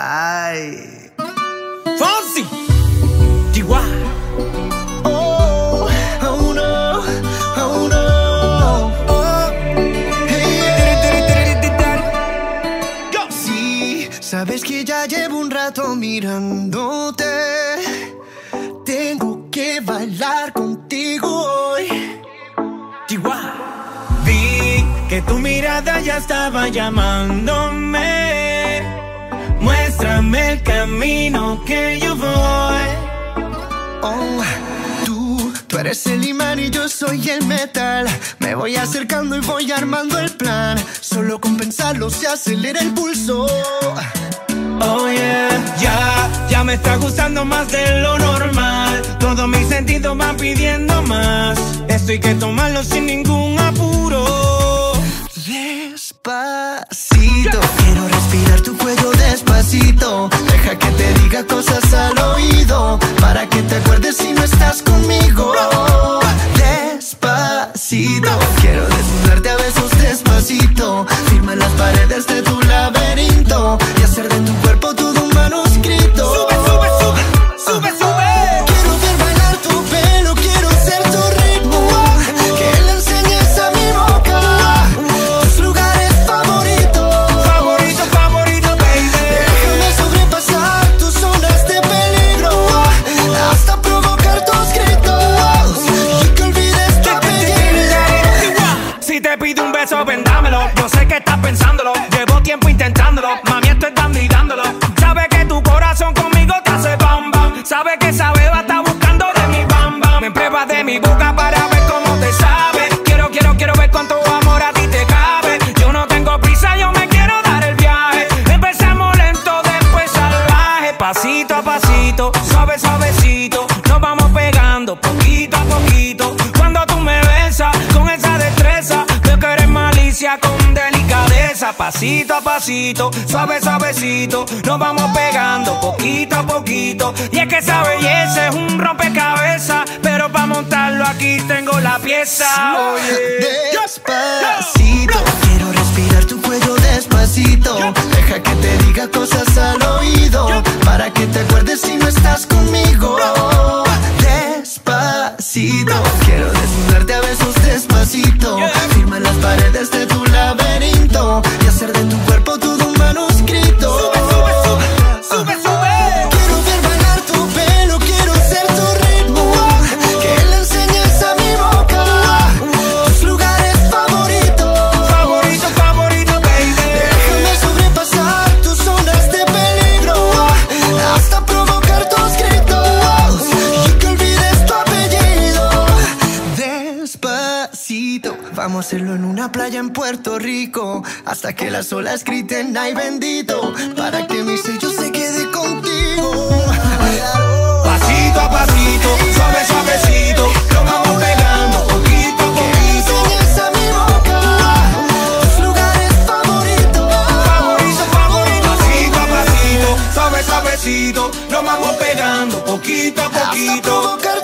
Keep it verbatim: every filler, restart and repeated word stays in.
Ay. Fonsi. Chihuahua. Oh, oh no, oh no. Oh, hey, yeah. Sí, sabes que ya llevo un rato mirándote. Tengo que bailar contigo hoy. Chihuahua. Vi que tu mirada ya estaba llamándome. Muéstrame el camino que yo voy. Oh, tú, tú eres el imán y yo soy el metal. Me voy acercando y voy armando el plan. Solo con pensarlo se acelera el pulso. Oh yeah, ya, ya me está gustando más de lo normal. Todos mis sentidos van pidiendo más. Esto hay que tomarlo sin ningún apuro. Despacito, quiero respirar tu cuello despacito. Deja que te diga cosas al oído, para que te acuerdes si no estás conmigo. Despacito, quiero desnudarte a besos despacito. Firma las paredes de tu laberinto y hacer de tu cuerpo todo un manuscrito. Sube, sube, sube, sube, sube. Quiero ver bailar tu pelo, quiero ser tu ritmo. Que le enseñes a mi boca tus lugares favoritos. Favorito, favorito, baby. Déjame sobrepasar tus zonas de peligro, hasta provocar tus gritos y que olvides tu apellido. Si te pido un beso, vendámelo. Yo sé que estás pensándolo. Llevo tiempo intentándolo. Mami, estoy dando y dándolo. Sabe que tu corazón conmigo te hace bam bam. Sabe que esa beba está buscando de mi bam bam. Me pruebas de mi boca para ver cómo te sabe. Quiero, quiero, quiero ver cuánto amor a ti te cabe. Yo no tengo prisa, yo me quiero dar el viaje. Empezamos lento, después salvaje. Pasito a pasito, suave, suavecito. Nos vamos pegando poquito a poquito. Cuando tú me besas con esa destreza, veo que eres malicia con delicadeza. Pasito a pasito, suave, suavecito. Nos vamos pegando poquito a poquito. Y es que esa belleza es un rompecabezas, pero para montarlo aquí tengo la pieza. Oye. Despacito, quiero respirar tu cuello despacito. Deja que te diga cosas al oído, para que te acuerdes si no estás conmigo. Despacito, quiero desnudarte a besos despacito. Firma las paredes de tu laberinto y hacer de tu cuerpo todo un manuscrito. Sube, sube, sube, sube, sube. Quiero ver bailar tu pelo, quiero ser tu ritmo. Que le enseñes a mi boca tus lugares favoritos. Favorito, favorito, baby. Déjame sobrepasar tus zonas de peligro, hasta provocar tus gritos y que olvides tu apellido. Despacito, vamos a hacerlo en una playa en Puerto Rico, hasta que las olas griten ay bendito, para que mi sello se quede contigo. Pasito a pasito, suave, suavecito. Lo vamos pegando poquito a Que le poquito. enseñes a mi boca tus lugares favoritos. Favorito, favorito. Pasito a pasito, suave, suavecito. Lo vamos pegando poquito a Hasta poquito. provocar